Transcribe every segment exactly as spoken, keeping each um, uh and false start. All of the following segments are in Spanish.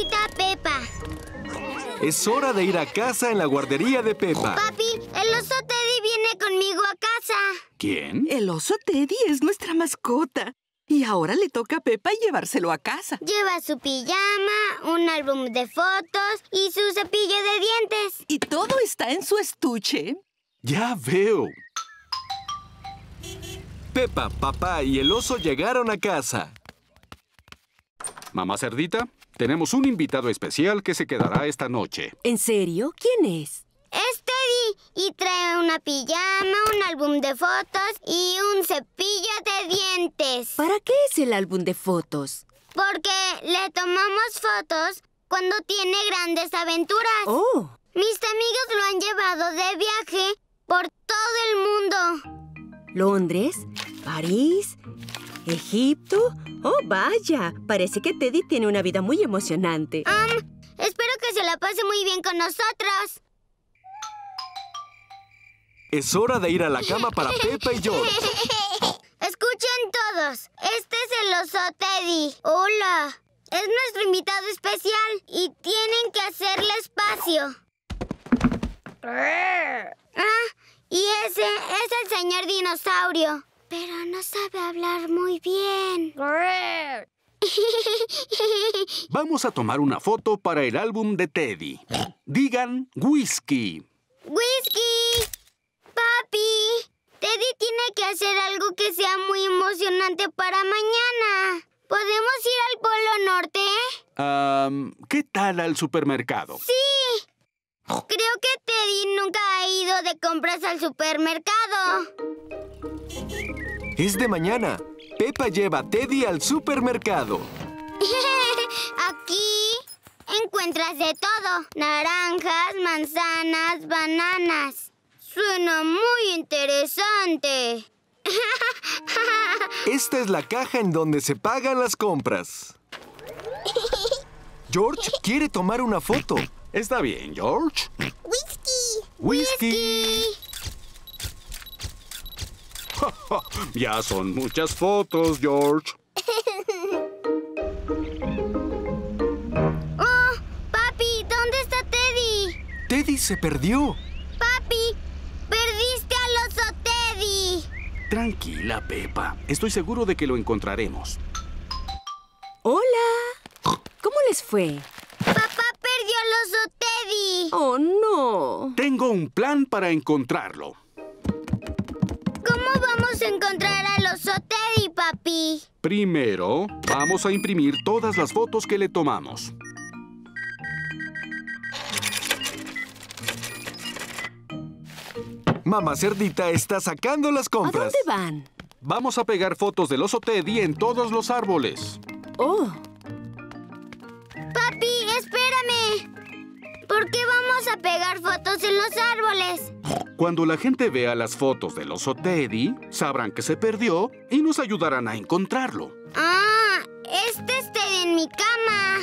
señorita Peppa. Es hora de ir a casa en la guardería de Peppa. Papi, el oso Teddy viene conmigo a casa. ¿Quién? El oso Teddy es nuestra mascota. Y ahora le toca a Peppa llevárselo a casa. Lleva su pijama, un álbum de fotos y su cepillo de dientes. Y todo está en su estuche. Ya veo. Peppa, papá y el oso llegaron a casa. Mamá Cerdita, tenemos un invitado especial que se quedará esta noche. ¿En serio? ¿Quién es? Es Teddy y trae una pijama, un álbum de fotos y un cepillo de dientes. ¿Para qué es el álbum de fotos? Porque le tomamos fotos cuando tiene grandes aventuras. ¡Oh! Mis amigos lo han llevado de viaje por todo el mundo. ¿Londres? ¿París? ¿Egipto? ¡Oh, vaya! Parece que Teddy tiene una vida muy emocionante. Um, espero que se la pase muy bien con nosotros. Es hora de ir a la cama para Peppa y George. Escuchen todos. Este es el oso Teddy. Hola. Es nuestro invitado especial y tienen que hacerle espacio. Ah, y ese es el señor dinosaurio. Pero no sabe hablar muy bien. Vamos a tomar una foto para el álbum de Teddy. Digan whisky. ¡Whisky! ¡Papi! Teddy tiene que hacer algo que sea muy emocionante para mañana. ¿Podemos ir al Polo Norte? Um, ¿Qué tal al supermercado? ¡Sí! Creo que Teddy nunca ha ido de compras al supermercado. Es de mañana. Peppa lleva a Teddy al supermercado. Aquí encuentras de todo. Naranjas, manzanas, bananas. Suena muy interesante. Esta es la caja en donde se pagan las compras. George quiere tomar una foto. Está bien, George. ¡Whisky! ¡Whisky! Ya son muchas fotos, George. ¡Oh! ¡Papi! ¿Dónde está Teddy? Teddy se perdió. ¡Papi! ¡Perdiste al oso Teddy! Tranquila, Peppa. Estoy seguro de que lo encontraremos. ¡Hola! ¿Cómo les fue? ¡Papá perdió al oso Teddy! ¡Oh, no! Tengo un plan para encontrarlo. ¿Cómo vamos a encontrar al oso Teddy, papi? Primero, vamos a imprimir todas las fotos que le tomamos. Mamá Cerdita está sacando las ¿A compras. dónde van? Vamos a pegar fotos del oso Teddy en todos los árboles. ¡Oh! Papi, espérame. ¿Por qué vamos a pegar fotos en los árboles? Cuando la gente vea las fotos del oso Teddy, sabrán que se perdió y nos ayudarán a encontrarlo. Ah, este es Teddy en mi cama.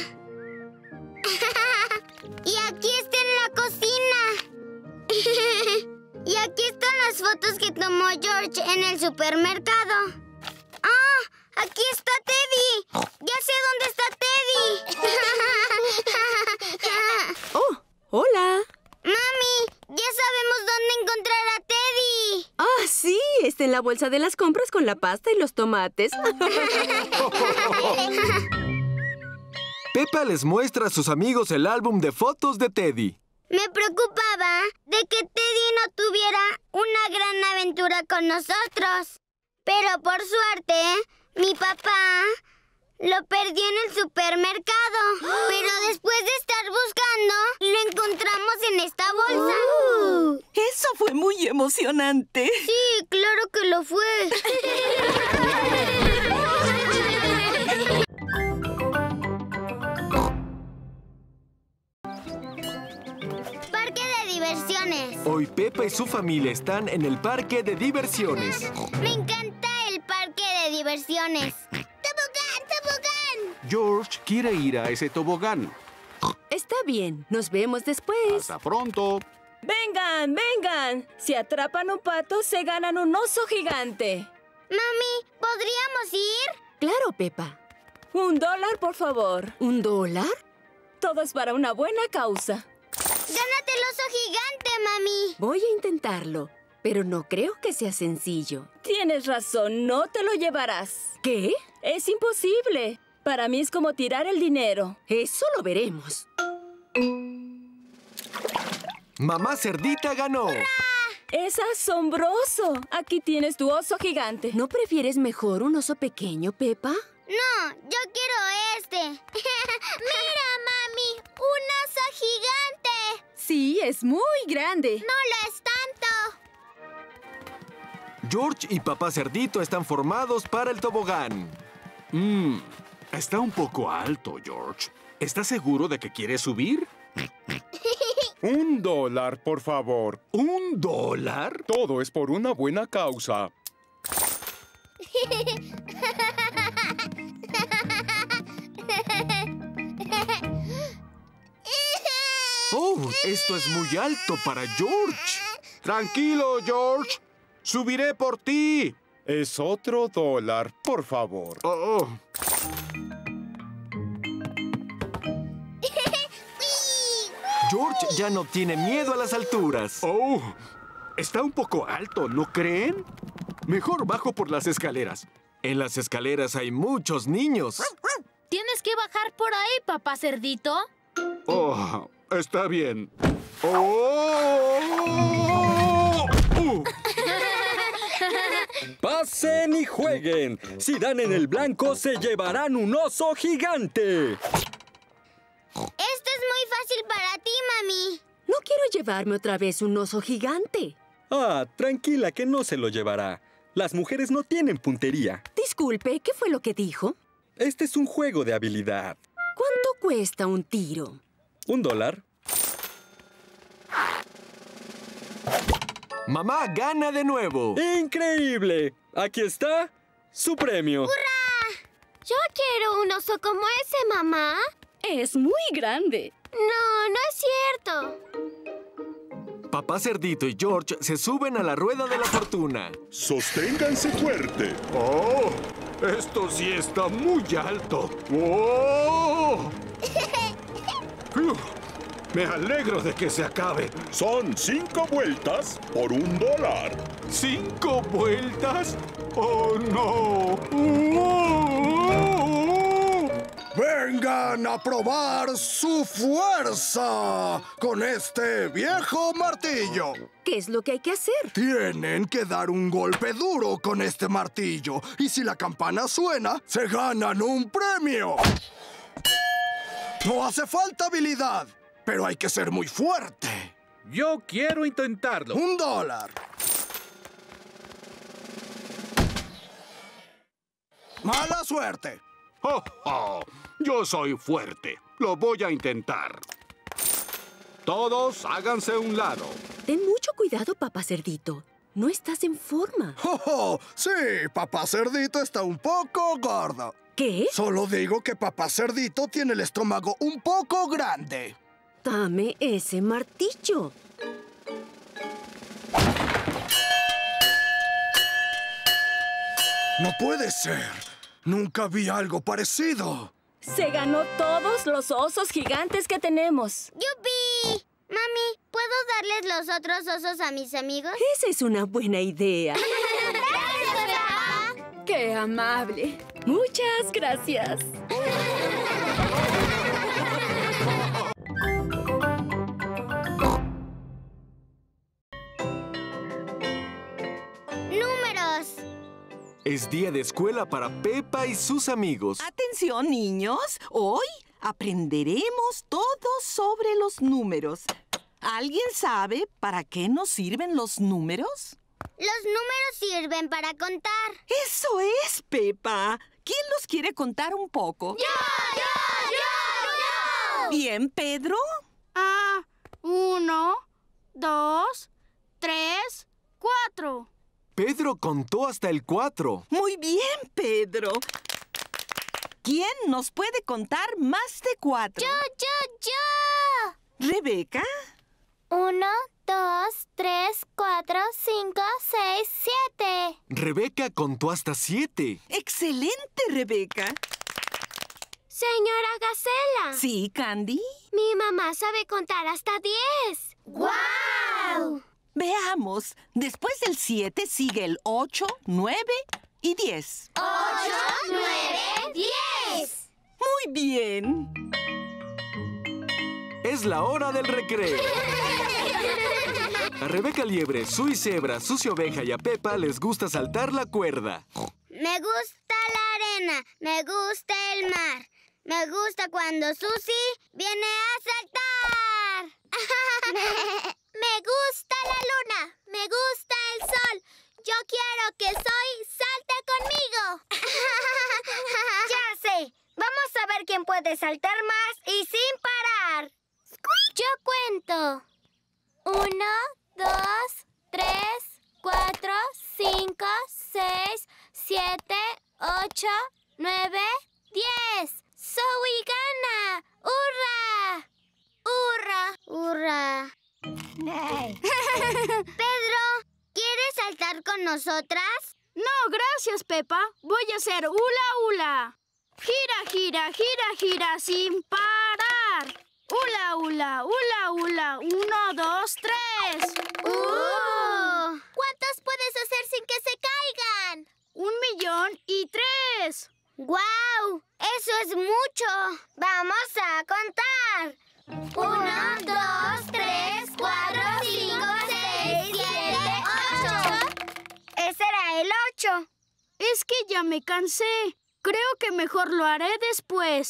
Y aquí está en la cocina. Y aquí están las fotos que tomó George en el supermercado. ¡Ah! ¡Aquí está Teddy! ¡Ya sé dónde está Teddy! ¡Oh! ¡Hola! ¡Mami! ¡Ya sabemos dónde encontrar a Teddy! ¡Ah, sí! Está en la bolsa de las compras con la pasta y los tomates. Peppa les muestra a sus amigos el álbum de fotos de Teddy. Me preocupaba de que Teddy no tuviera una gran aventura con nosotros. Pero por suerte, mi papá lo perdió en el supermercado. Pero después de estar buscando, lo encontramos en esta bolsa. Uh, ¡Eso fue muy emocionante! Sí, claro que lo fue. Parque de diversiones. Hoy Peppa y su familia están en el parque de diversiones. Me encanta el parque de diversiones. ¡Tobogán, tobogán! George quiere ir a ese tobogán. Está bien. Nos vemos después. Hasta pronto. ¡Vengan, vengan! Si atrapan un pato, se ganan un oso gigante. Mami, ¿podríamos ir? Claro, Peppa. Un dólar, por favor. ¿Un dólar? Todo es para una buena causa. ¡Gánate el oso gigante, mami! Voy a intentarlo, pero no creo que sea sencillo. Tienes razón, no te lo llevarás. ¿Qué? Es imposible. Para mí es como tirar el dinero. Eso lo veremos. Mamá Cerdita ganó. ¡Es asombroso! Aquí tienes tu oso gigante. ¿No prefieres mejor un oso pequeño, Peppa? No, yo quiero este. ¡Mira, mami! ¡Un oso gigante! Sí, es muy grande. ¡No lo es tanto! George y Papá Cerdito están formados para el tobogán. Mmm, está un poco alto, George. ¿Estás seguro de que quieres subir? Un dólar, por favor. ¿Un dólar? Todo es por una buena causa. ¡Oh! Esto es muy alto para George. Tranquilo, George. Subiré por ti. Es otro dólar, por favor. Oh. George ya no tiene miedo a las alturas. Oh, está un poco alto, ¿no creen? Mejor bajo por las escaleras. En las escaleras hay muchos niños. ¿Tienes que bajar por ahí, Papá Cerdito? Oh, está bien. ¡Oh! Uh. ¡Pasen y jueguen! Si dan en el blanco, se llevarán un oso gigante. Esto es muy fácil para ti, mami. No quiero llevarme otra vez un oso gigante. Ah, tranquila, que no se lo llevará. Las mujeres no tienen puntería. Disculpe, ¿qué fue lo que dijo? Este es un juego de habilidad. ¿Cuánto cuesta un tiro? ¿Un dólar? Mamá gana de nuevo. ¡Increíble! Aquí está su premio. ¡Hurra! Yo quiero un oso como ese, mamá. Es muy grande. No, no es cierto. Papá Cerdito y George se suben a la rueda de la fortuna. Sosténganse fuerte. ¡Oh! Esto sí está muy alto. ¡Oh! Uf, me alegro de que se acabe. Son cinco vueltas por un dólar. ¿Cinco vueltas? ¡Oh, no! ¡Oh! ¡Vengan a probar su fuerza con este viejo martillo! ¿Qué es lo que hay que hacer? Tienen que dar un golpe duro con este martillo. Y si la campana suena, se ganan un premio. No hace falta habilidad, pero hay que ser muy fuerte. Yo quiero intentarlo. Un dólar. ¡Mala suerte! Oh, oh, yo soy fuerte. Lo voy a intentar. Todos háganse a un lado. Ten mucho cuidado, Papá Cerdito. No estás en forma. ¡Oh, oh! Sí, Papá Cerdito está un poco gordo. ¿Qué? Solo digo que Papá Cerdito tiene el estómago un poco grande. Dame ese martillo. No puede ser. Nunca vi algo parecido. Se ganó todos los osos gigantes que tenemos. ¡Yupi! Mami, ¿puedo darles los otros osos a mis amigos? Esa es una buena idea. ¡Gracias, papá! ¡Qué amable! Muchas gracias. ¡Números! Es día de escuela para Peppa y sus amigos. Atención, niños. Hoy aprenderemos todo sobre los números. ¿Alguien sabe para qué nos sirven los números? Los números sirven para contar. ¡Eso es, Peppa! ¿Quién los quiere contar un poco? ¡Yo, yo, yo, yo! Bien, Pedro. Ah, uno, dos, tres, cuatro. Pedro contó hasta el cuatro. Muy bien, Pedro. ¿Quién nos puede contar más de cuatro? ¡Yo, yo, yo! ¿Rebeca? Uno, dos, tres, cuatro, cinco, seis, siete. Rebeca contó hasta siete. ¡Excelente, Rebeca! Señora Gacela. Sí, Candy. Mi mamá sabe contar hasta diez. ¡Guau! Veamos. Después del siete sigue el ocho, nueve y diez. ¡Ocho, nueve, diez! Muy bien. Es la hora del recreo. A Rebeca Liebre, Sui Zebra, Susi Oveja y a Pepa les gusta saltar la cuerda. Me gusta la arena, me gusta el mar. Me gusta cuando Susi viene a saltar. Me gusta la luna, me gusta el sol. Yo quiero que Soy salte conmigo. Ya sé. Vamos a ver quién puede saltar más y sin parar. Yo cuento. Uno, dos, tres, cuatro, cinco, seis, siete, ocho, nueve, diez. Zoe gana. ¡Hurra! ¡Hurra! ¡Hurra! Pedro, ¿quieres saltar con nosotras? No, gracias, Pepa. Voy a hacer hula hula. Gira, gira, gira, gira sin parar. Hula hula, hula hula. Uno, dos, tres. ¡Uh! ¿Cuántos puedes hacer sin que se caigan? Un millón y tres. ¡Guau! ¡Eso es mucho! ¡Vamos a contar! Uno, dos, tres, cuatro, cinco, seis, siete, ocho. Ese era el ocho. Es que ya me cansé. Creo que mejor lo haré después.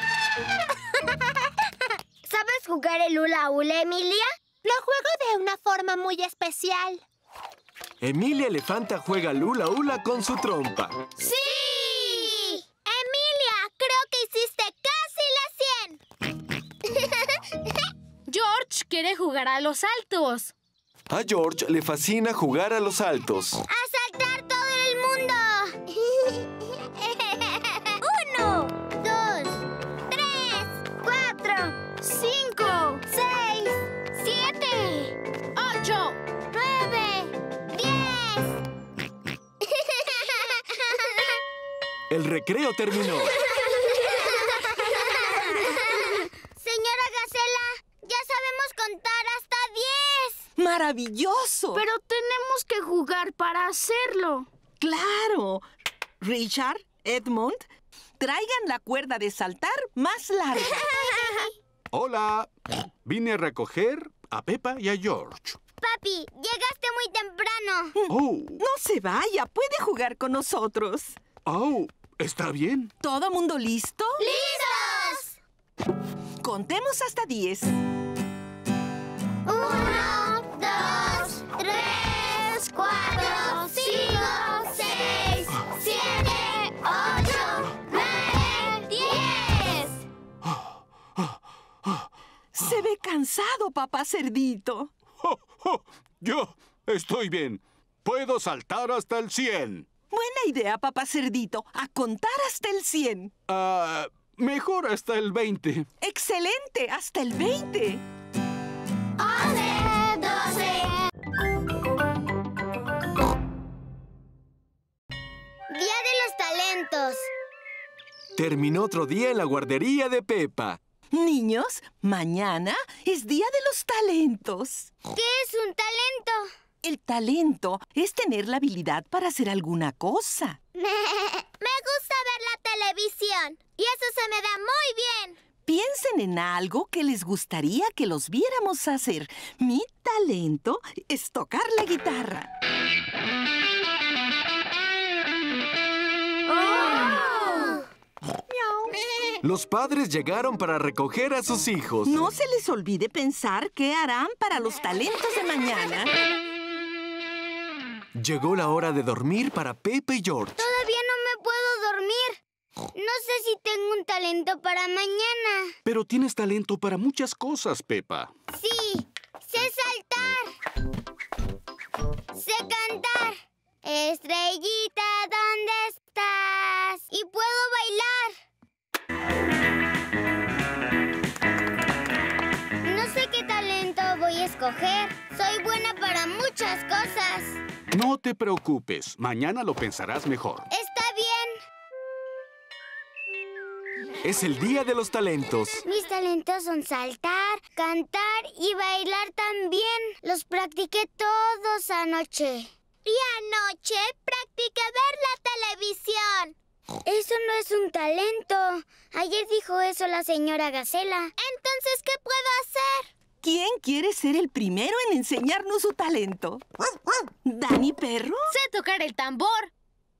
¿Sabes jugar el hula hula, Emilia? Lo juego de una forma muy especial. Emilia Elefanta juega al hula hula con su trompa. ¡Sí! Emilia, creo que hiciste casi la cien. George quiere jugar a los saltos. A George le fascina jugar a los saltos. ¡A saltar todo el mundo! Uno, dos, tres, cuatro, cinco, seis, siete, ocho, nueve, diez. El recreo terminó. Señora Gacela, ya sabemos contar hasta diez. ¡Maravilloso! Pero tenemos que jugar para hacerlo. ¡Claro! Richard, Edmund, traigan la cuerda de saltar más larga. Hola. Vine a recoger a Pepa y a George. Papi, llegaste muy temprano. Oh, No se vaya, puede jugar con nosotros. oh, está bien. ¿Todo mundo listo? ¡Listos! Contemos hasta diez. Uno, dos, tres, cuatro, cinco, seis, siete, ocho, nueve, diez. Se ve cansado, papá cerdito. Oh, oh, yo estoy bien. Puedo saltar hasta el cien. Buena idea, papá cerdito, a contar hasta el cien. Ah, mejor hasta el veinte. ¡Excelente! ¡Hasta el veinte! once, doce. Día de los talentos. Terminó otro día en la guardería de Pepa. Niños, mañana es Día de los Talentos. ¿Qué es un talento? El talento es tener la habilidad para hacer alguna cosa. Me gusta ver la televisión y eso se me da muy bien. Piensen en algo que les gustaría que los viéramos hacer. Mi talento es tocar la guitarra. ¡Oh! Los padres llegaron para recoger a sus hijos. No se les olvide pensar qué harán para los talentos de mañana. Llegó la hora de dormir para Pepa y George. Todavía no me puedo dormir. No sé si tengo un talento para mañana. Pero tienes talento para muchas cosas, Pepa. Sí, sé saltar. Sé cantar. Estrellita, ¿dónde estás? Y puedo bailar. No sé qué talento voy a escoger. Soy buena para muchas cosas. No te preocupes. Mañana lo pensarás mejor. Está bien. Es el día de los talentos. Mis talentos son saltar, cantar y bailar también. Los practiqué todos anoche. Y anoche practiqué ver la televisión. Eso no es un talento. Ayer dijo eso la señora Gacela. Entonces, ¿qué puedo hacer? ¿Quién quiere ser el primero en enseñarnos su talento? ¿Dani Perro? Sé tocar el tambor.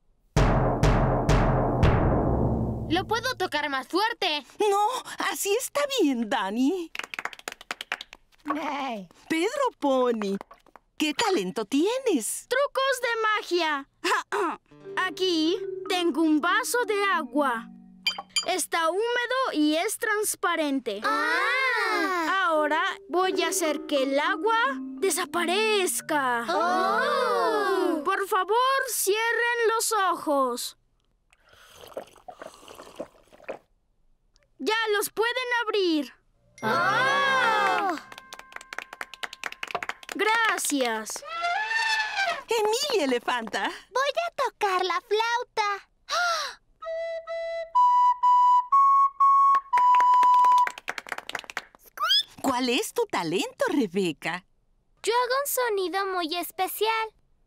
Lo puedo tocar más fuerte. No, así está bien, Dani. Hey. Pedro Pony, ¿qué talento tienes? Trucos de magia. Aquí tengo un vaso de agua. Está húmedo y es transparente. ¡Ah! Ahora voy a hacer que el agua desaparezca. ¡Oh! Por favor, cierren los ojos. Ya los pueden abrir. ¡Oh! Gracias. Emilia Elefanta. Voy a tocar la flauta. ¿Cuál es tu talento, Rebeca? Yo hago un sonido muy especial.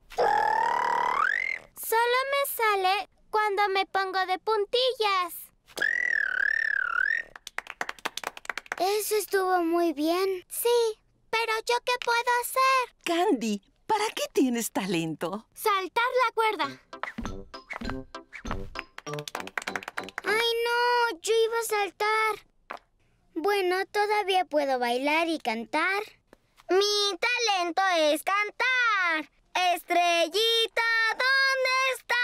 Solo me sale cuando me pongo de puntillas. Eso estuvo muy bien. Sí, pero ¿yo qué puedo hacer? Candy, ¿para qué tienes talento? Saltar la cuerda. ¡Ay, no! Yo iba a saltar. Bueno, todavía puedo bailar y cantar. Mi talento es cantar. Estrellita, ¿dónde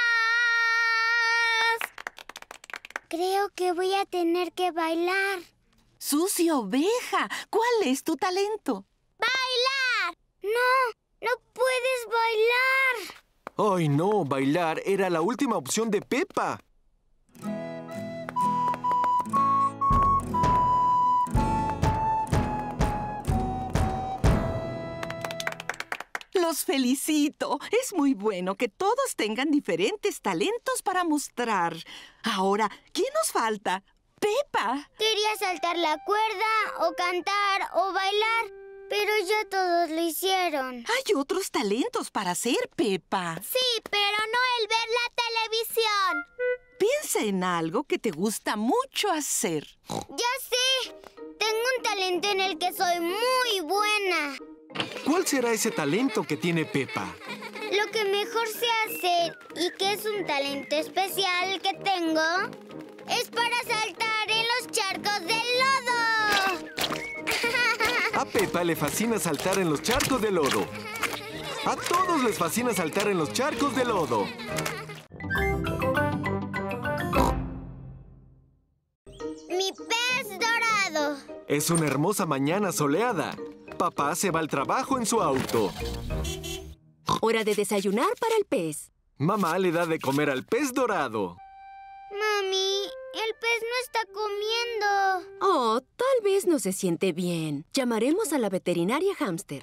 estás? Creo que voy a tener que bailar. Susi Oveja, ¿cuál es tu talento? ¡Bailar! ¡No! ¡No puedes bailar! ¡Ay, no! Bailar era la última opción de Peppa. Los felicito. Es muy bueno que todos tengan diferentes talentos para mostrar. Ahora, ¿quién nos falta? ¡Peppa! Quería saltar la cuerda, o cantar, o bailar, pero ya todos lo hicieron. Hay otros talentos para hacer, Peppa. Sí, pero no el ver la televisión. Piensa en algo que te gusta mucho hacer. ¡Ya sé! Tengo un talento en el que soy muy buena. ¿Cuál será ese talento que tiene Peppa? Lo que mejor sé hacer, y que es un talento especial que tengo, es para saltar en los charcos del lodo. A Peppa le fascina saltar en los charcos de lodo. A todos les fascina saltar en los charcos de lodo. ¡Mi pez dorado! Es una hermosa mañana soleada. Papá se va al trabajo en su auto. Hora de desayunar para el pez. Mamá le da de comer al pez dorado. Mami, el pez no está comiendo. Oh, tal vez no se siente bien. Llamaremos a la veterinaria hámster.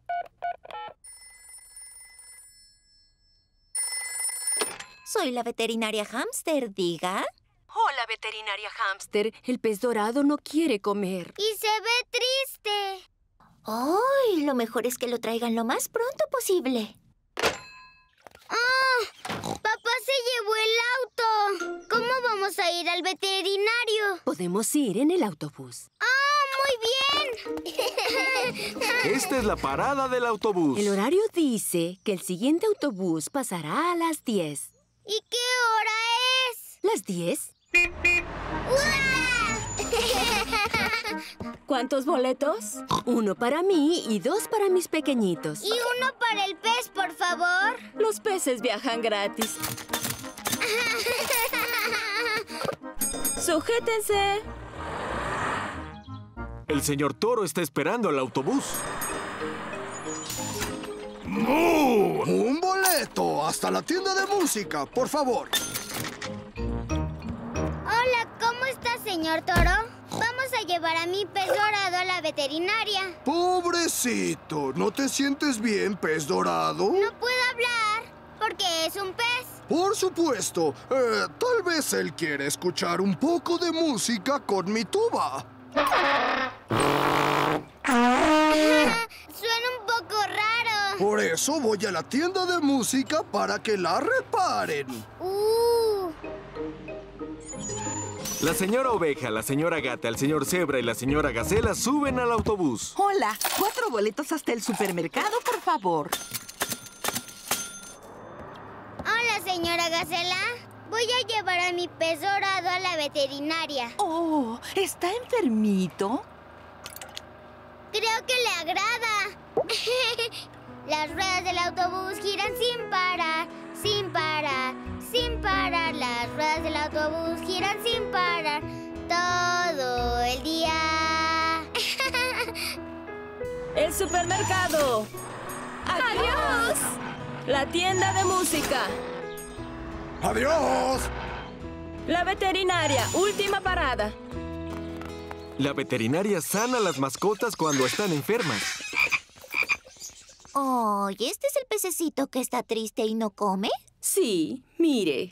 Soy la veterinaria hámster, diga. Hola, veterinaria hámster. El pez dorado no quiere comer. Y se ve triste. ¡Ay! Lo mejor es que lo traigan lo más pronto posible. ¡Oh! ¡Papá se llevó el auto! ¿Cómo vamos a ir al veterinario? Podemos ir en el autobús. ¡Oh, muy bien! Esta es la parada del autobús. El horario dice que el siguiente autobús pasará a las diez. ¿Y qué hora es? ¿Las diez? ¿Cuántos boletos? Uno para mí y dos para mis pequeñitos. Y uno para el pez, por favor. Los peces viajan gratis. ¡Sujétense! El señor Toro está esperando al autobús. ¡Mu! ¡Un boleto! ¡Hasta la tienda de música, por favor! Hola, ¿cómo está, señor Toro? Vamos a llevar a mi pez dorado a la veterinaria. ¡Pobrecito! ¿No te sientes bien, pez dorado? No puedo hablar porque es un pez. Por supuesto. Eh, tal vez él quiere escuchar un poco de música con mi tuba. Suena un poco raro. Por eso voy a la tienda de música para que la reparen. Uh. La señora Oveja, la señora Gata, el señor Cebra y la señora Gacela suben al autobús. Hola, cuatro boletos hasta el supermercado, por favor. Hola, señora Gacela. Voy a llevar a mi pez dorado a la veterinaria. Oh, ¿está enfermito? Creo que le agrada. Las ruedas del autobús giran sin parar, sin parar, sin parar. Las ruedas del autobús giran sin parar todo el día. ¡El supermercado! ¡Adiós! La tienda de música. ¡Adiós! La veterinaria, última parada. La veterinaria sana a las mascotas cuando están enfermas. Oh, ¿y este es el pececito que está triste y no come? Sí, mire.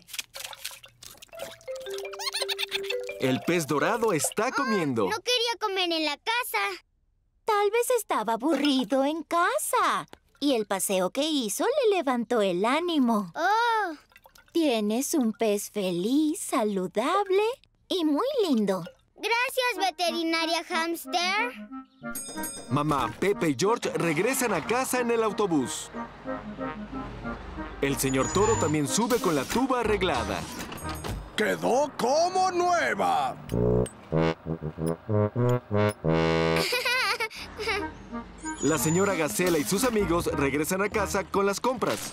El pez dorado está comiendo. No quería comer en la casa. Tal vez estaba aburrido en casa. Y el paseo que hizo le levantó el ánimo. Oh. Tienes un pez feliz, saludable y muy lindo. Gracias, veterinaria Hamster. Mamá, Pepe y George regresan a casa en el autobús. El señor Toro también sube con la tuba arreglada. ¡Quedó como nueva! La señora Gacela y sus amigos regresan a casa con las compras.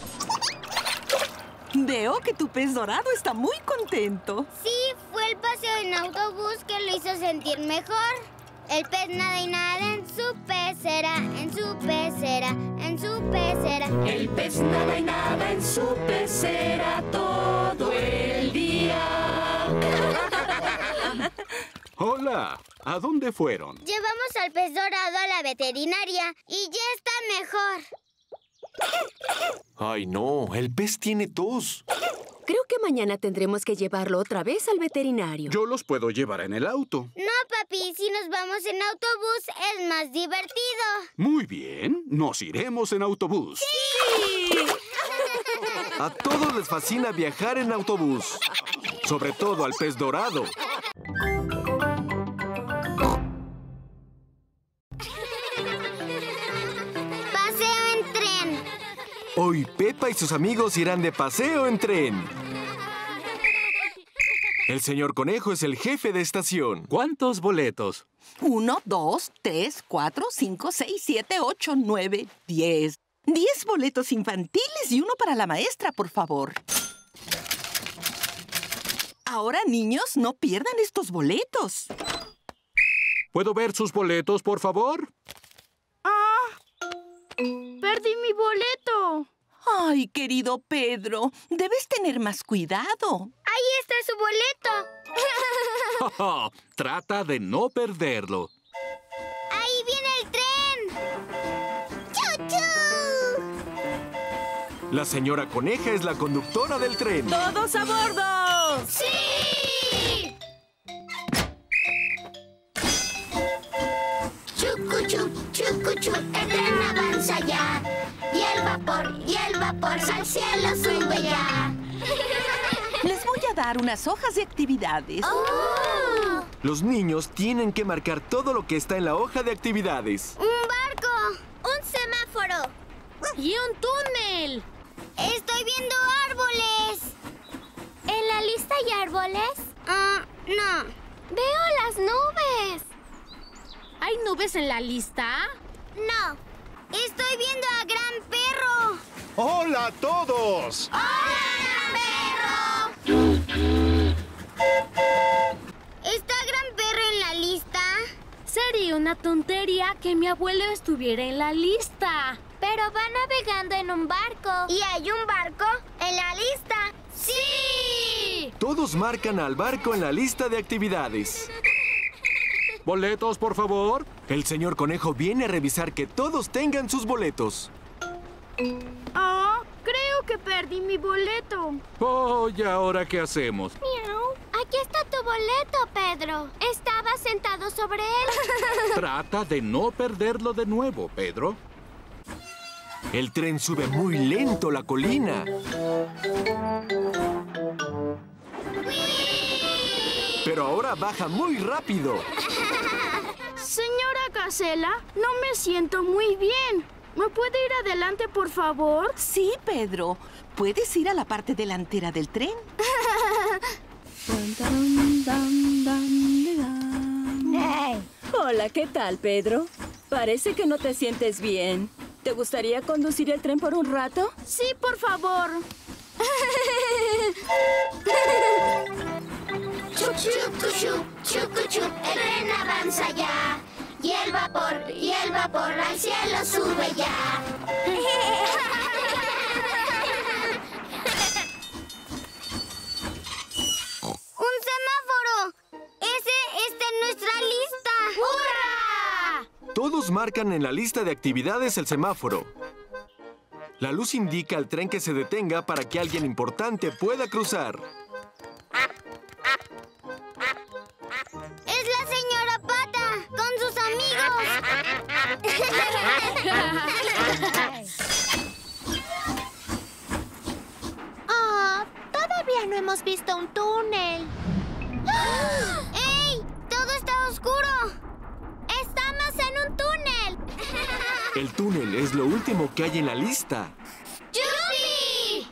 Veo que tu pez dorado está muy contento. Sí, fue el paseo en autobús que lo hizo sentir mejor. El pez nada y nada en su pecera, en su pecera, en su pecera. El pez nada y nada en su pecera todo el día. Hola, ¿a dónde fueron? Llevamos al pez dorado a la veterinaria y ya está mejor. Ay, no, el pez tiene tos. Creo que mañana tendremos que llevarlo otra vez al veterinario. Yo los puedo llevar en el auto. No, papi, si nos vamos en autobús es más divertido. Muy bien, nos iremos en autobús. ¡Sí! A todos les fascina viajar en autobús. Sobre todo al pez dorado. Hoy Pepa y sus amigos irán de paseo en tren. El señor Conejo es el jefe de estación. ¿Cuántos boletos? Uno, dos, tres, cuatro, cinco, seis, siete, ocho, nueve, diez. Diez boletos infantiles y uno para la maestra, por favor. Ahora, niños, no pierdan estos boletos. ¿Puedo ver sus boletos, por favor? ¡Perdí mi boleto! Ay, querido Pedro, debes tener más cuidado. ¡Ahí está su boleto! Trata de no perderlo. ¡Ahí viene el tren! ¡Chu-chu! La señora Coneja es la conductora del tren. ¡Todos a bordo! ¡Sí! Chucuchu, chucuchu, el tren avanza ya. Y el vapor, y el vapor al cielo sube ya. Les voy a dar unas hojas de actividades. Oh. Los niños tienen que marcar todo lo que está en la hoja de actividades. ¡Un barco! ¡Un semáforo! ¡Y un túnel! ¡Estoy viendo árboles! ¿En la lista hay árboles? Ah, no. Veo las nubes. ¿Hay nubes en la lista? No. Estoy viendo a Gran Perro. ¡Hola a todos! ¡Hola, Gran Perro! ¿Está Gran Perro en la lista? Sería una tontería que mi abuelo estuviera en la lista. Pero va navegando en un barco. ¿Y hay un barco en la lista? ¡Sí! Todos marcan al barco en la lista de actividades. ¿Boletos, por favor? El señor Conejo viene a revisar que todos tengan sus boletos. Ah, creo que perdí mi boleto. Oh, ¿y ahora qué hacemos? Miau. Aquí está tu boleto, Pedro. Estaba sentado sobre él. Trata de no perderlo de nuevo, Pedro. El tren sube muy lento la colina. Pero ahora baja muy rápido. Señora Gacela, no me siento muy bien. ¿Me puede ir adelante, por favor? Sí, Pedro. ¿Puedes ir a la parte delantera del tren? Hola, ¿qué tal, Pedro? Parece que no te sientes bien. ¿Te gustaría conducir el tren por un rato? Sí, por favor. Chup, chup, chup, chup, chup, el tren avanza ya. Y el vapor, y el vapor al cielo sube ya. ¡Un semáforo! ¡Ese está en nuestra lista! ¡Hurra! Todos marcan en la lista de actividades el semáforo. La luz indica al tren que se detenga para que alguien importante pueda cruzar. ¡Es la señora Pata con sus amigos! Oh, todavía no hemos visto un túnel. ¡Ey! ¡Todo está oscuro! ¡Estamos en un túnel! El túnel es lo último que hay en la lista. ¡Yupi!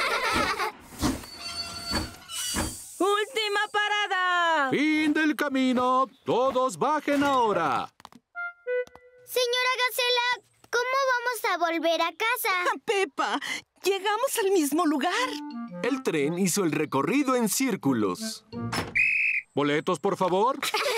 ¡Última parada! ¡Fin del camino! ¡Todos bajen ahora! Señora Gacela, ¿cómo vamos a volver a casa? Pepa, llegamos al mismo lugar. El tren hizo el recorrido en círculos. ¿Boletos, por favor?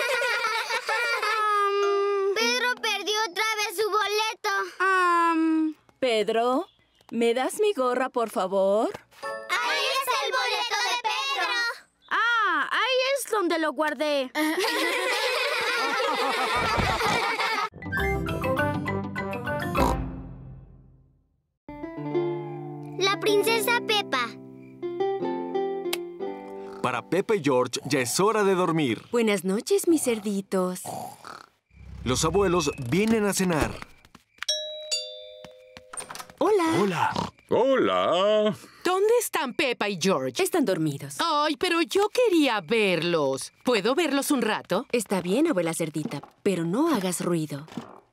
um, Pedro perdió otra vez su boleto. Um, Pedro, ¿me das mi gorra, por favor? ¡Ahí está el boleto de Pedro! ah, ahí es donde lo guardé. La princesa Pepa. Para Pepa y George ya es hora de dormir. Buenas noches, mis cerditos. Los abuelos vienen a cenar. Hola. Hola. Hola. ¿Dónde están Pepa y George? Están dormidos. Ay, pero yo quería verlos. ¿Puedo verlos un rato? Está bien, abuela cerdita, pero no hagas ruido.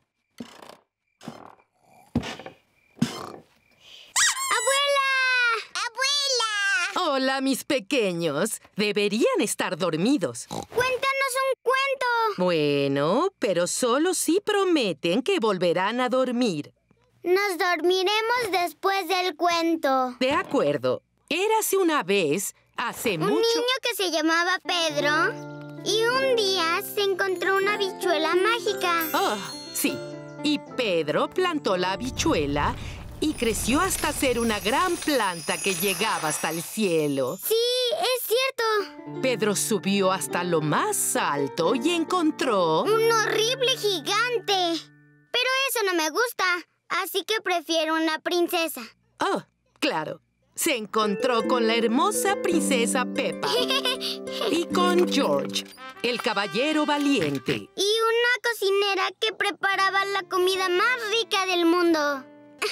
Hola, mis pequeños. Deberían estar dormidos. ¡Cuéntanos un cuento! Bueno, pero solo si prometen que volverán a dormir. Nos dormiremos después del cuento. De acuerdo. Érase una vez, hace un mucho... Un niño que se llamaba Pedro y un día se encontró una habichuela mágica. Oh, sí. Y Pedro plantó la habichuela y creció hasta ser una gran planta que llegaba hasta el cielo. Sí, es cierto. Pedro subió hasta lo más alto y encontró... un horrible gigante. Pero eso no me gusta, así que prefiero una princesa. Oh, claro. Se encontró con la hermosa princesa Pepa y con George, el caballero valiente. Y una cocinera que preparaba la comida más rica del mundo.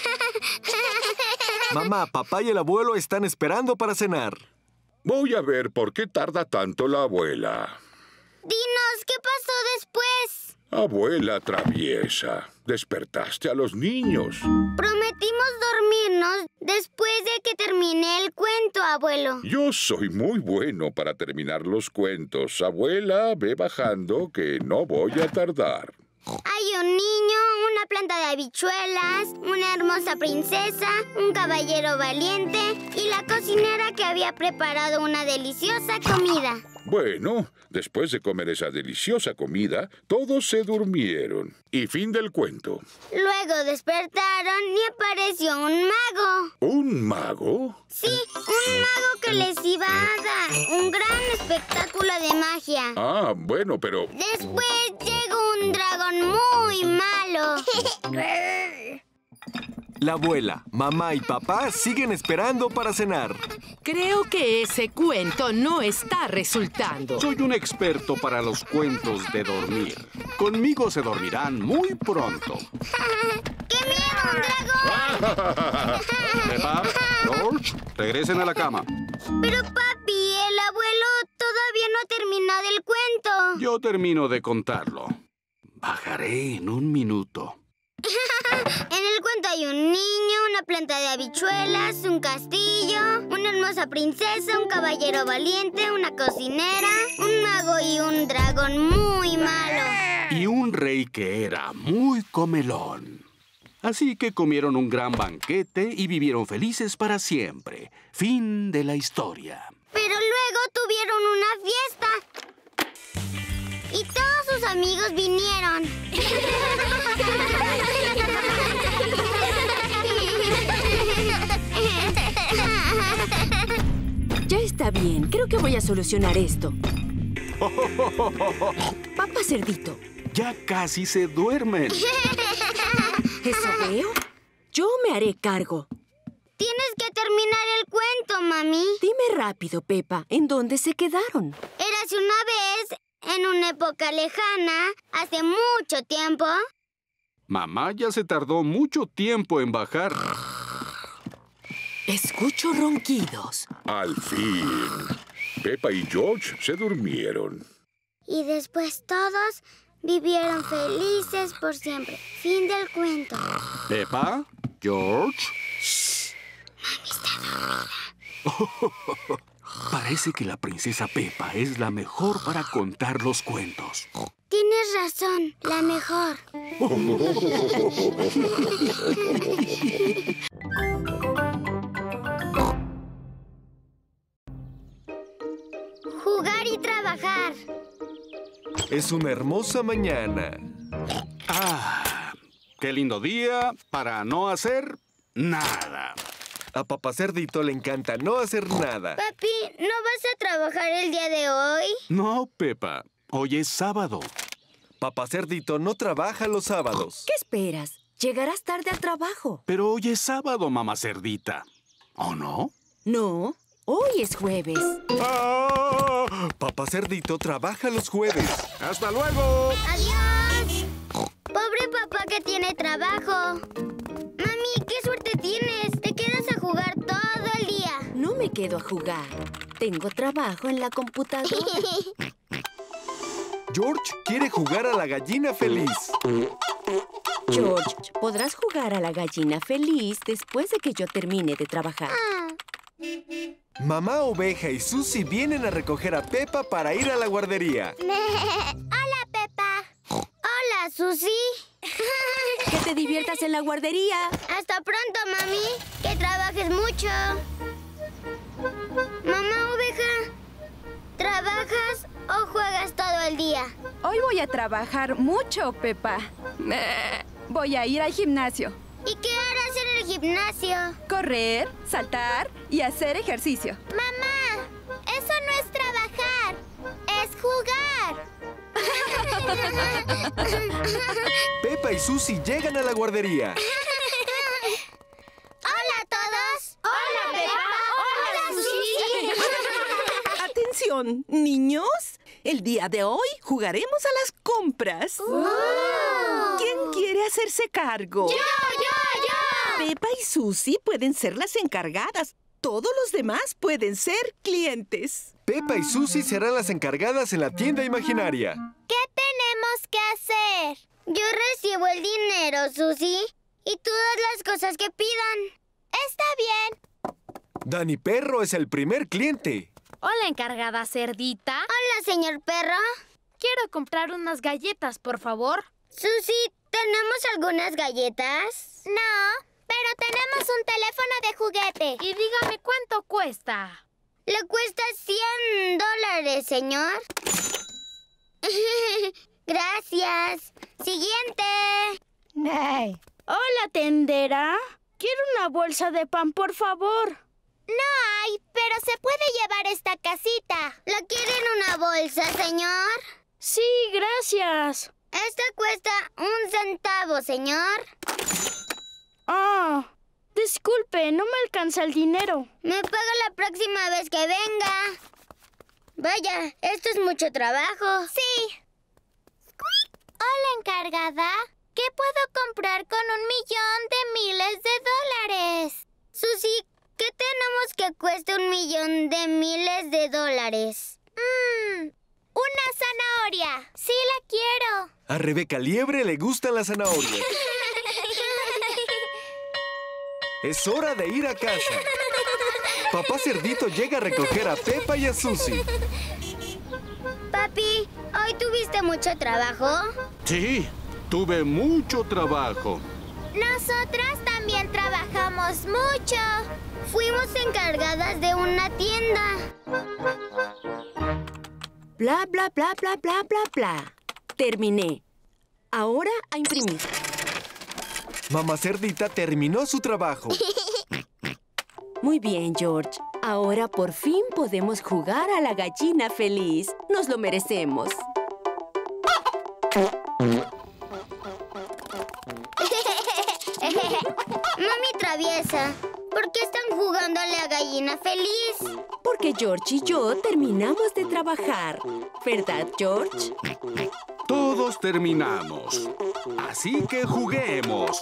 Mamá, papá y el abuelo están esperando para cenar. Voy a ver por qué tarda tanto la abuela. Dinos, ¿qué pasó después? Abuela traviesa, despertaste a los niños. Prometimos dormirnos después de que termine el cuento, abuelo. Yo soy muy bueno para terminar los cuentos. Abuela, ve bajando que no voy a tardar. Hay un niño, una planta de habichuelas, una hermosa princesa, un caballero valiente y la cocinera que había preparado una deliciosa comida. Bueno, después de comer esa deliciosa comida, todos se durmieron. Y fin del cuento. Luego despertaron y apareció un mago. ¿Un mago? Sí, un mago que les iba a dar un gran espectáculo de magia. Ah, bueno, pero... Después llegó un dragón muy malo. La abuela, mamá y papá siguen esperando para cenar. Creo que ese cuento no está resultando. Soy un experto para los cuentos de dormir. Conmigo se dormirán muy pronto. ¡Qué miedo, un dragón! Peppa, George, regresen a la cama. Pero papi, el abuelo todavía no ha terminado el cuento. Yo termino de contarlo. Bajaré en un minuto. En el cuento hay un niño, una planta de habichuelas, un castillo, una hermosa princesa, un caballero valiente, una cocinera, un mago y un dragón muy malo. Y un rey que era muy comelón. Así que comieron un gran banquete y vivieron felices para siempre. Fin de la historia. Pero luego tuvieron una fiesta. Y todos sus amigos vinieron. Ya está bien. Creo que voy a solucionar esto. Papá Cerdito. Ya casi se duermen. ¿Eso veo? Yo me haré cargo. Tienes que terminar el cuento, mami. Dime rápido, Peppa, ¿en dónde se quedaron? Érase una vez, en una época lejana, hace mucho tiempo. Mamá ya se tardó mucho tiempo en bajar. Escucho ronquidos. Al fin. Peppa y George se durmieron. Y después todos vivieron felices por siempre. Fin del cuento. Peppa, George. Shh. Mami está dormida. Parece que la princesa Peppa es la mejor para contar los cuentos. Tienes razón, la mejor. Jugar y trabajar. Es una hermosa mañana. Ah, qué lindo día para no hacer nada. A Papá Cerdito le encanta no hacer nada. Papi, ¿no vas a trabajar el día de hoy? No, Peppa. Hoy es sábado. Papá Cerdito no trabaja los sábados. ¿Qué esperas? Llegarás tarde al trabajo. Pero hoy es sábado, mamá Cerdita. ¿O no? No, hoy es jueves. ¡Ah! Papá Cerdito trabaja los jueves. ¡Hasta luego! ¡Adiós! Pobre papá que tiene trabajo. Mami, qué suerte tienes. Te quedas a jugar todo el día. No me quedo a jugar. Tengo trabajo en la computadora. George quiere jugar a la gallina feliz. George, podrás jugar a la gallina feliz después de que yo termine de trabajar. Ah. Mamá Oveja y Susie vienen a recoger a Peppa para ir a la guardería. Hola, Peppa. Hola, Susie. Que te diviertas en la guardería. Hasta pronto, mami. Que trabajes mucho. Mamá Oveja, ¿trabajas o juegas todo el día? Hoy voy a trabajar mucho, Peppa. Voy a ir al gimnasio. ¿Y qué harás en el gimnasio? Correr, saltar y hacer ejercicio. Mamá, eso no es trabajar, es jugar. Peppa y Susie llegan a la guardería. ¡Hola a todos! ¡Hola, Peppa! ¡Hola, Susie! Atención, niños. El día de hoy jugaremos a las compras. Oh. ¿Quién quiere hacerse cargo? ¡Yo, yo, yo! Peppa y Susie pueden ser las encargadas. Todos los demás pueden ser clientes. Peppa y Susie serán las encargadas en la tienda imaginaria. ¿Qué tenemos que hacer? Yo recibo el dinero, Susie, y tú das las cosas que pidan. Está bien. Dani Perro es el primer cliente. Hola, encargada Cerdita. Hola, señor Perro. Quiero comprar unas galletas, por favor. Susie, ¿tenemos algunas galletas? No, pero tenemos un teléfono de juguete. Y dígame cuánto cuesta. Le cuesta cien dólares, señor. Gracias. Siguiente. Hey. Hola, tendera. Quiero una bolsa de pan, por favor. No hay, pero se puede llevar esta casita. ¿La quiere en una bolsa, señor? Sí, gracias. Esta cuesta un centavo, señor. Ah, disculpe, no me alcanza el dinero. Me paga la próxima vez que venga. Vaya, esto es mucho trabajo. Sí. Hola, encargada. ¿Qué puedo comprar con un millón de miles de dólares? Susie, ¿qué tenemos que cueste un millón de miles de dólares? Mmm, una zanahoria. Sí la quiero. A Rebeca Liebre le gustan las zanahorias. Es hora de ir a casa. Papá Cerdito llega a recoger a Peppa y a Susie. Papi, ¿hoy tuviste mucho trabajo? Sí, tuve mucho trabajo. Nosotras también trabajamos mucho. Fuimos encargadas de una tienda. Bla, bla, bla, bla, bla, bla, bla. Terminé. Ahora a imprimir. Mamá Cerdita terminó su trabajo. Muy bien, George. Ahora por fin podemos jugar a la gallina feliz. Nos lo merecemos. Mami traviesa, ¿por qué están jugando a la gallina feliz? Porque George y yo terminamos de trabajar. ¿Verdad, George? Todos terminamos. Así que juguemos.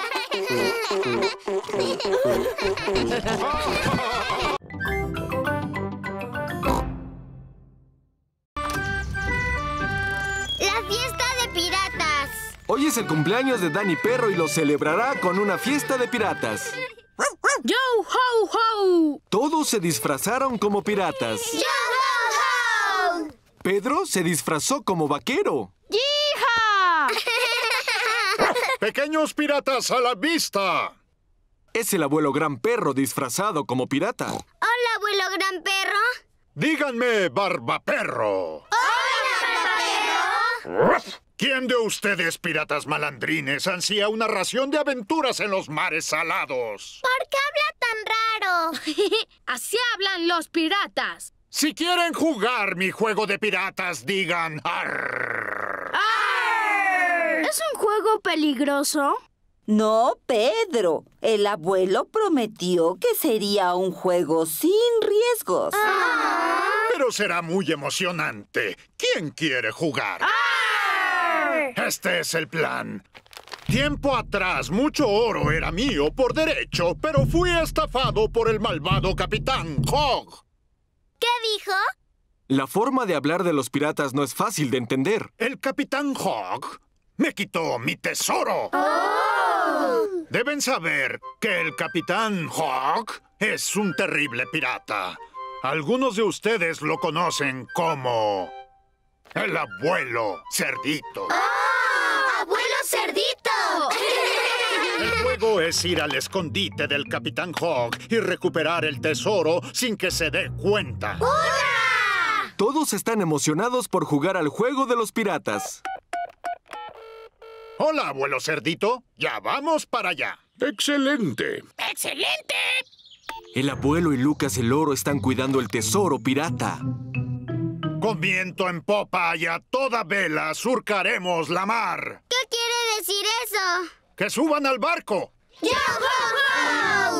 ¡La fiesta de piratas! Hoy es el cumpleaños de Danny Perro y lo celebrará con una fiesta de piratas. ¡Yo, ho, ho! Todos se disfrazaron como piratas. ¡Yo, ho, ho! Pedro se disfrazó como vaquero. ¡Yija! ¡Pequeños piratas a la vista! Es el abuelo Gran Perro disfrazado como pirata. Hola, abuelo Gran Perro. Díganme, Barbaperro. Hola, Barbaperro. ¿Quién de ustedes, piratas malandrines, ansía una ración de aventuras en los mares salados? ¿Por qué habla tan raro? Así hablan los piratas. Si quieren jugar mi juego de piratas, digan arr. ¡Arr! ¿Es un juego peligroso? No, Pedro. El abuelo prometió que sería un juego sin riesgos. Ah. Pero será muy emocionante. ¿Quién quiere jugar? ¡Arr! Este es el plan. Tiempo atrás, mucho oro era mío por derecho, pero fui estafado por el malvado Capitán Hogg. ¿Qué dijo? La forma de hablar de los piratas no es fácil de entender. El Capitán Hogg me quitó mi tesoro. Oh. Deben saber que el Capitán Hogg es un terrible pirata. Algunos de ustedes lo conocen como el abuelo Cerdito. ¡Oh! ¡Abuelo Cerdito! El juego es ir al escondite del Capitán Hogg y recuperar el tesoro sin que se dé cuenta. ¡Hurra! Todos están emocionados por jugar al juego de los piratas. Hola, abuelo Cerdito. Ya vamos para allá. ¡Excelente! ¡Excelente! El abuelo y Lucas el Loro están cuidando el tesoro pirata. Con viento en popa y a toda vela surcaremos la mar. ¿Qué quiere decir eso? ¡Que suban al barco! ¡Yo, ho, ho!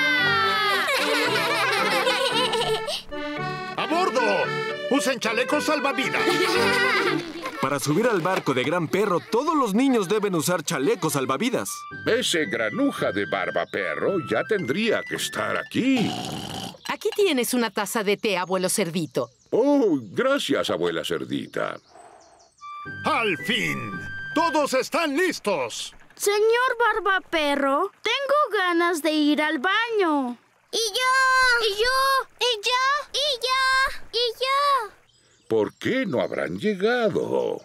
¡A bordo! ¡Usen chalecos salvavidas! Para subir al barco de Gran Perro, todos los niños deben usar chalecos salvavidas. Ese granuja de Barbaperro ya tendría que estar aquí. Aquí tienes una taza de té, abuelo Cerdito. Oh, gracias, abuela Cerdita. ¡Al fin! ¡Todos están listos! Señor Barbaperro, tengo ganas de ir al baño. ¡Y yo! ¡Y yo! ¡Y yo! ¡Y yo! ¡Y yo! ¿Por qué no habrán llegado?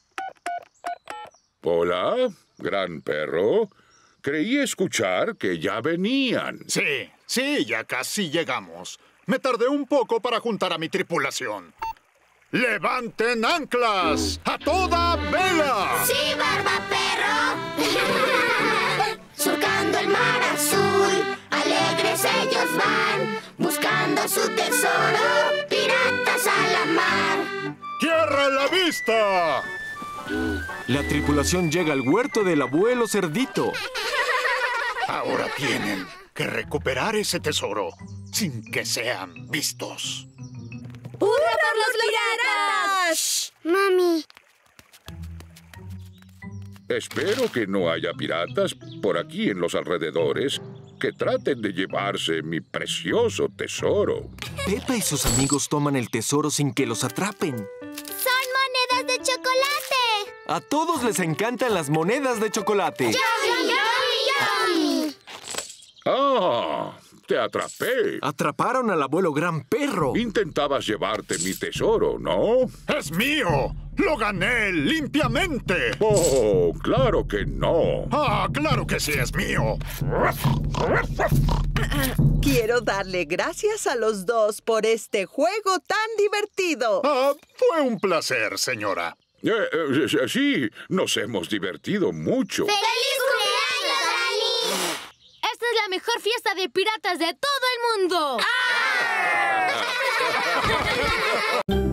Hola, Gran Perro. Creí escuchar que ya venían. Sí, sí, ya casi llegamos. Me tardé un poco para juntar a mi tripulación. ¡Levanten anclas! ¡A toda vela! ¡Sí, Barbaperro! Surcando el mar azul, alegres ellos van, buscando su tesoro, piratas a la mar. ¡Tierra a la vista! La tripulación llega al huerto del abuelo Cerdito. Ahora tienen que recuperar ese tesoro sin que sean vistos. ¡Hurra por los piratas! Mami. Espero que no haya piratas por aquí en los alrededores que traten de llevarse mi precioso tesoro. Pepa y sus amigos toman el tesoro sin que los atrapen. ¡Son monedas de chocolate! A todos les encantan las monedas de chocolate. ¡Yummy, yummy, yummy! ¡Ah! ¡Te atrapé! Atraparon al abuelo Gran Perro. Intentabas llevarte mi tesoro, ¿no? ¡Es mío! ¡Lo gané limpiamente! ¡Oh, claro que no! ¡Ah, claro que sí es mío! Quiero darle gracias a los dos por este juego tan divertido. Ah, fue un placer, señora. Eh, eh, sí, nos hemos divertido mucho. ¡Feliz cumpleaños, Dani! ¡Esta es la mejor fiesta de piratas de todo el mundo! ¡Ah!